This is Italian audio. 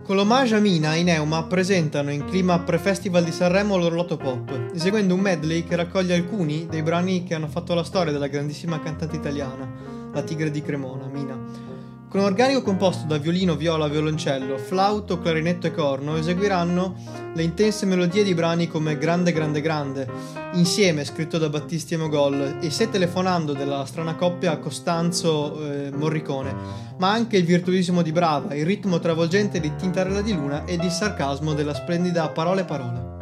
Con l'omaggio a Mina, i Neuma presentano in clima pre-festival di Sanremo l'Orloto Pop, eseguendo un medley che raccoglie alcuni dei brani che hanno fatto la storia della grandissima cantante italiana, la Tigre di Cremona, Mina. Con un organico composto da violino, viola, violoncello, flauto, clarinetto e corno, eseguiranno le intense melodie di brani come Grande Grande Grande, Insieme, scritto da Battisti e Mogol, e Se telefonando della strana coppia Costanzo-Morricone, ma anche il virtuosismo di Brava, il ritmo travolgente di Tintarella di Luna ed il sarcasmo della splendida Parole Parole.